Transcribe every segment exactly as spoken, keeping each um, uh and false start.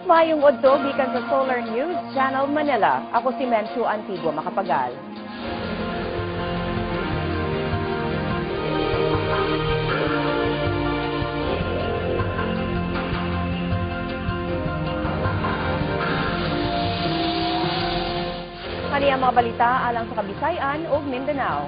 Mayong udto gikan sa Solar News Channel Manila. Ako si Menchu Antigua Makapagal. Kani ang mga balita alang sa Kabisayan ug Mindanao.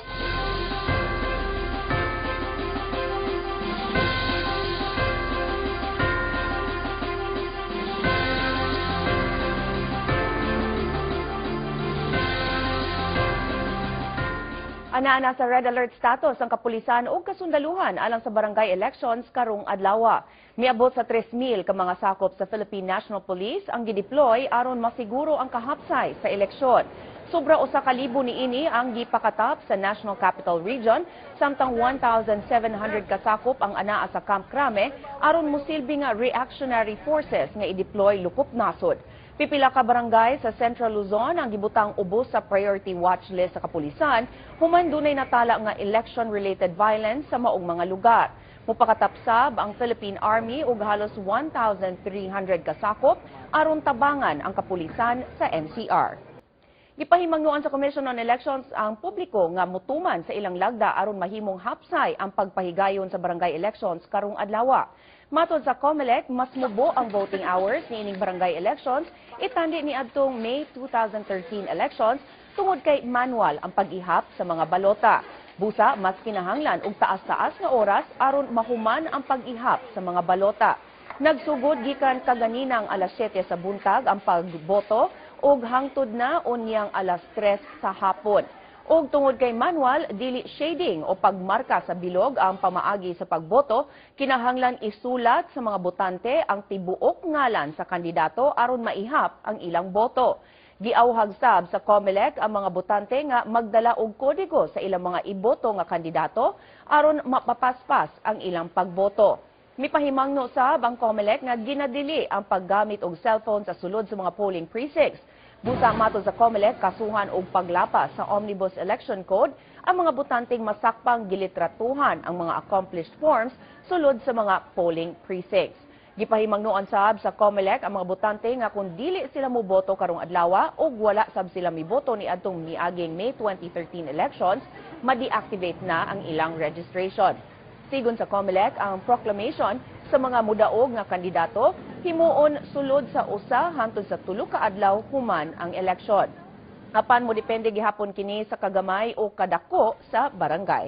Ana-ana sa red alert status ang kapulisan ug kasundaluhan alang sa barangay elections karong adlaw. Miabot sa tres mil ka mga sakop sa Philippine National Police ang gideploy aron masiguro ang kahapsay sa eleksyon. Sobra usa ka libo niini ang gipakatap sa National Capital Region, samtang one thousand seven hundred ka sakop ang anaa sa Camp Crame aron mosilbi nga reactionary forces nga i-deploy lupop nasod. Pipila ka barangay sa Central Luzon ang gibutang ubos sa priority watch list sa kapulisan, human dunay natala nga election-related violence sa maong mga lugar. Mupakatapsab ang Philippine Army ug halos one thousand three hundred kasakop aron tabangan ang kapulisan sa N C R. Gipahimangnuan sa Commission on Elections ang publiko nga mutuman sa ilang lagda aron mahimong hapsay ang pagpahigayon sa barangay elections karong adlaw. Matod sa COMELEC, mas mubo ang voting hours ni ining barangay elections itandi ni adtong May two thousand thirteen elections tungod kay manual ang pag-ihap sa mga balota. Busa, mas kinahanglan og taas-taas nga oras aron mahuman ang pag-ihap sa mga balota. Nagsugod gikan kaganinang alas siyete sa buntag ang pagboto ug hangtod na unyang alas tres sa hapon. Og tungod kay manual, dili shading o pagmarka sa bilog ang pamaagi sa pagboto, kinahanglan isulat sa mga botante ang tibuok ngalan sa kandidato aron maihap ang ilang boto. Giawhag sab sa COMELEC ang mga botante nga magdala og kodigo sa ilang mga iboto nga kandidato aron mapapaspas ang ilang pagboto. Mipahimangno sab ang COMELEC nga ginadili ang paggamit og cellphone sa sulod sa mga polling precincts. Busa matod sa COMELEC, kasuhan og paglapas sa Omnibus Election Code ang mga botanteng masakpang gilitratuhan ang mga accomplished forms sulod sa mga polling precincts. Gipahimangnuan sab sa COMELEC ang mga botante nga kung dili sila moboto karong adlaw o wala sab sila miboto ni adtong miaging May twenty thirteen elections, ma-deactivate na ang ilang registration. Sigon sa COMELEC, ang proclamation sa mga mudaog nga kandidato himuon sulod sa usa hangtod sa tulo ka adlaw human ang eleksyon. Apan mo depende gihapon kini sa kagamay o kadako sa barangay.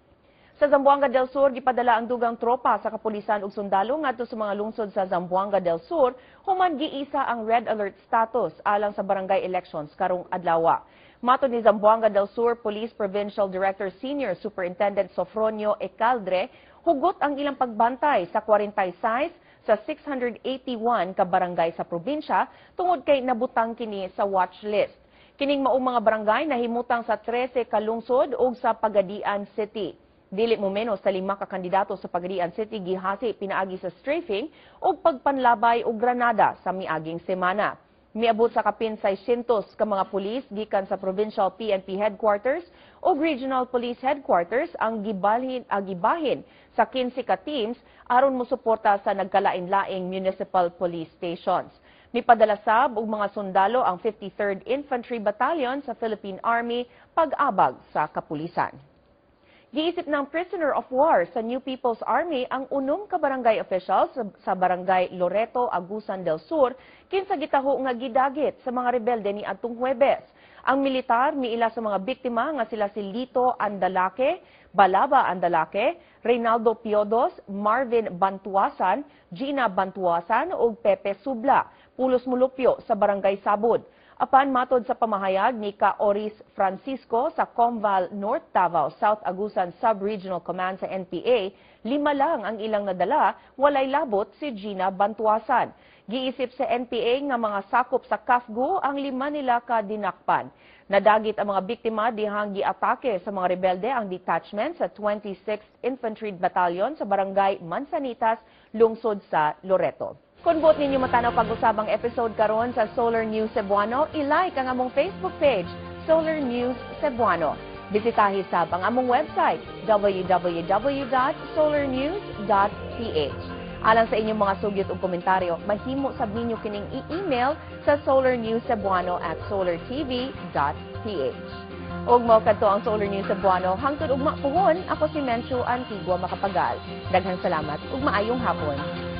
Sa Zamboanga del Sur, gipadala ang dugang tropa sa kapulisan ug sundalo ngadto sa mga lungsod sa Zamboanga del Sur human giisa ang red alert status alang sa barangay elections karong adlaw. Matod ni Zamboanga del Sur Police Provincial Director Senior Superintendent Sofronio Ecaldre, hugot ang ilang pagbantay sa forty-six sa six hundred eighty-one ka barangay sa probinsya tungod kay nabutang kini sa watch list. Kining maong mga barangay nahimutang sa trese ka lungsod ug sa Pagadian City. Dili mo menos sa lima ka kandidato sa Pagadian City gihasi pinaagi sa strafing ug pagpanlabay og granada sa miaging semana. Miabot sa kapin six hundred ka mga pulis gikan sa Provincial P N P Headquarters o Regional Police Headquarters ang gibalhin agibahin sa fifteen ka teams aron mosuporta sa nagkalain-laing municipal police stations. Mipadala sab og mga sundalo ang fifty-third Infantry Battalion sa Philippine Army pag-abag sa kapulisan. Giisip ng prisoner of war sa New People's Army ang unom ka barangay officials sa barangay Loreto, Agusan del Sur kinsa gitaho nga gidagit sa mga rebelde ni adtong Huwebes. Ang militar miila sa mga biktima nga sila si Lito Andalaque, Balaba Andalaque, Reynaldo Piodos, Marvin Bantuasan, Gina Bantuasan ug Pepe Subla, pulos mulupyo sa barangay Sabud. Apan matod sa pamahayag ni Ka Oris Francisco sa Comval North Davao South Agusan Sub-Regional Command sa N P A, lima lang ang ilang nadala, walay labot si Gina Bantuasan. Giisip sa N P A nga mga sakop sa C A F G U ang lima nila ka dinakpan. Nadagit ang mga biktima dihang giatake sa mga rebelde ang detachment sa twenty-sixth Infantry Battalion sa barangay Mansanitas, lungsod sa Loreto. Kung bot ninyo matanaw pag-usabang episode karon sa Solar News Cebuano, i-like ang among Facebook page, Solar News Cebuano. Bisitahi sab ang among website, w w w dot solar news dot p h. Alang sa inyong mga sugyot ug komentaryo, mahimo sab ninyo kining i-email sa solarnewscebuano at solartv dot p h. Og mao kadto ang Solar News Cebuano, hangtod ugma puhon, ako si Menchu Antigua Macapagal. Daghang salamat ug maayong hapon.